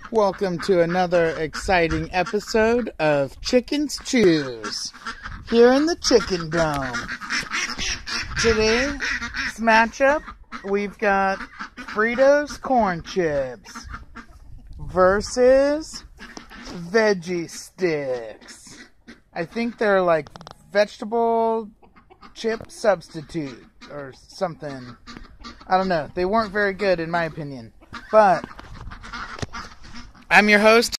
Welcome to another exciting episode of Chicken's Choose here in the Chicken Dome. Today's matchup, we've got Fritos corn chips versus Veggie Sticks. I think they're like vegetable chip substitute or something. I don't know. They weren't very good in my opinion. But I'm your host.